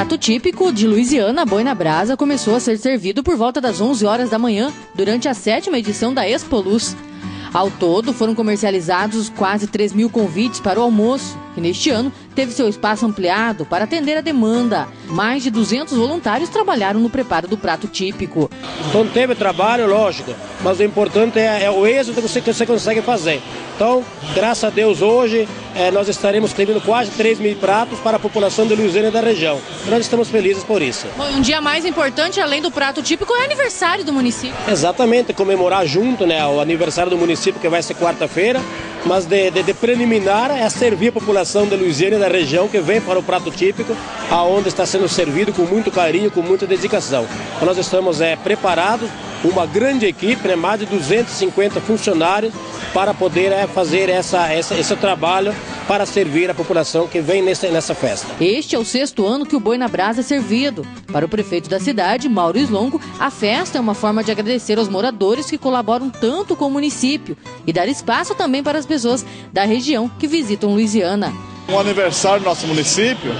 prato típico de Louisiana, boi na brasa, começou a ser servido por volta das 11 horas da manhã, durante a 7ª edição da Expoluz. Ao todo, foram comercializados quase 3.000 convites para o almoço, que neste ano teve seu espaço ampliado para atender a demanda. Mais de 200 voluntários trabalharam no preparo do prato típico. Então teve trabalho, lógico, mas o importante é o êxito que você consegue fazer. Então, graças a Deus, hoje nós estaremos servindo quase 3.000 pratos para a população de Louisiana e da região. Nós estamos felizes por isso. Bom, um dia mais importante, além do prato típico, é o aniversário do município. Exatamente, comemorar junto, né, o aniversário do município, que vai ser quarta-feira, mas de preliminar é servir a população de Louisiana e da região que vem para o prato típico, aonde está sendo servido com muito carinho, com muita dedicação. Então, nós estamos preparados, uma grande equipe, né, mais de 250 funcionários, para poder fazer esse trabalho para servir a população que vem nessa festa. Este é o 6º ano que o boi na brasa é servido. Para o prefeito da cidade, Mauro Slongo, a festa é uma forma de agradecer aos moradores que colaboram tanto com o município e dar espaço também para as pessoas da região que visitam Louisiana. O aniversário do nosso município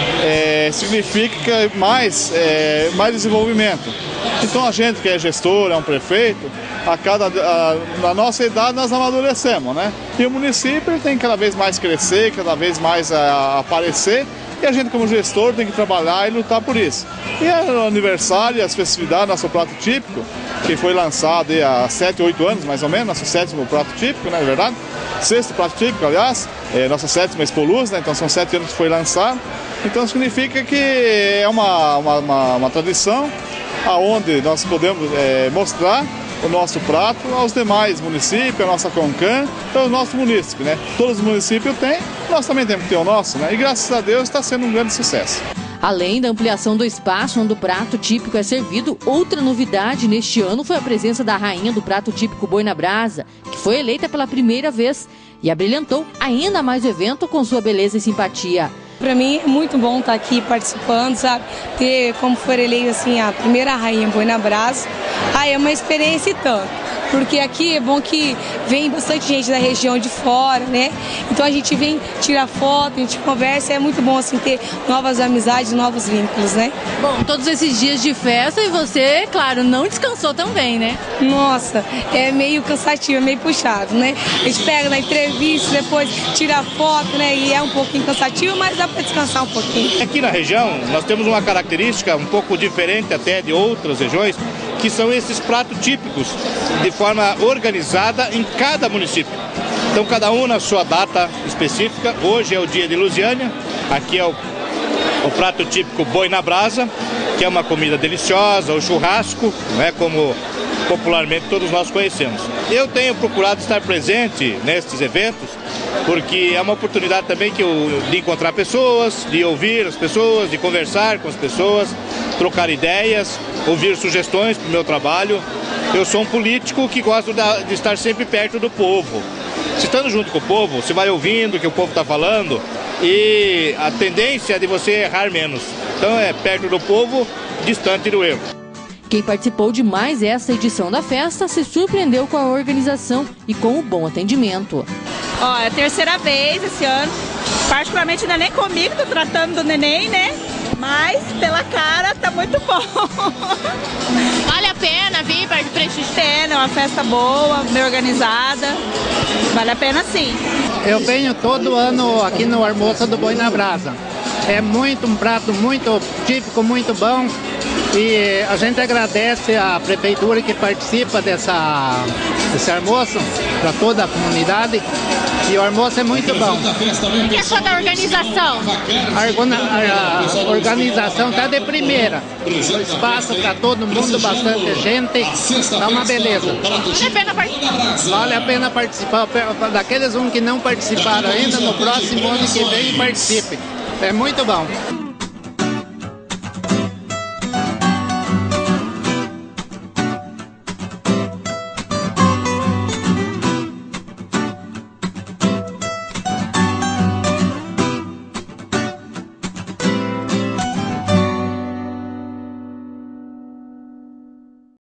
significa mais desenvolvimento. Então a gente que é gestor, é um prefeito, na nossa idade nós amadurecemos, né? E o município tem que cada vez mais crescer, cada vez mais aparecer, e a gente como gestor tem que trabalhar e lutar por isso. E o aniversário, as festividades, nosso prato típico, que foi lançado há 7, 8 anos mais ou menos, nosso 7º prato típico, né, na verdade, 6º prato típico, aliás, nossa 7ª Expoluz, né, então são 7 anos que foi lançado. Então significa que é uma tradição aonde nós podemos mostrar o nosso prato aos demais municípios, a nossa Concan, então o nosso município, né? Todos os municípios têm, nós também temos que ter o nosso, né? E graças a Deus está sendo um grande sucesso. Além da ampliação do espaço onde o prato típico é servido, outra novidade neste ano foi a presença da rainha do prato típico boi na brasa, que foi eleita pela primeira vez e abrilhantou ainda mais o evento com sua beleza e simpatia. Para mim é muito bom estar aqui participando, sabe? Ter como for eleita assim a primeira rainha boi na brasa. É uma experiência e tanto. Porque aqui é bom que vem bastante gente da região de fora, né? Então a gente vem tirar foto, a gente conversa, é muito bom assim ter novas amizades, novos vínculos, né? Bom, todos esses dias de festa e você, claro, não descansou também, né? Nossa, é meio cansativo, é meio puxado, né? A gente pega na entrevista, depois tira foto, né? E é um pouquinho cansativo, mas dá para descansar um pouquinho. Aqui na região nós temos uma característica um pouco diferente até de outras regiões, que são esses pratos típicos, de forma organizada em cada município. Então cada um na sua data específica. Hoje é o dia de Louisiana, aqui é o prato típico boi na brasa, que é uma comida deliciosa, o churrasco, né, como popularmente todos nós conhecemos. Eu tenho procurado estar presente nestes eventos, porque é uma oportunidade também de encontrar pessoas, de ouvir as pessoas, de conversar com as pessoas, trocar ideias, ouvir sugestões para o meu trabalho. Eu sou um político que gosta de estar sempre perto do povo. Se estando junto com o povo, você vai ouvindo o que o povo está falando e a tendência é de você errar menos. Então é perto do povo, distante do erro. Quem participou de mais essa edição da festa se surpreendeu com a organização e com o bom atendimento. É a terceira vez esse ano. Particularmente o neném comigo, tô tratando do neném, né? Mas pela cara tá muito bom. Vale a pena vir para prestigiar? É uma festa boa, bem organizada. Vale a pena sim. Eu venho todo ano aqui no almoço do boi na brasa. É um prato muito típico, muito bom. E a gente agradece a prefeitura que participa desse almoço para toda a comunidade. E o almoço é muito bom. O que achou da organização? A organização está de primeira. O espaço para todo mundo, bastante gente. Está uma beleza. Vale a pena participar? Vale a pena participar. Daqueles que não participaram ainda, no próximo ano que vem participe. É muito bom.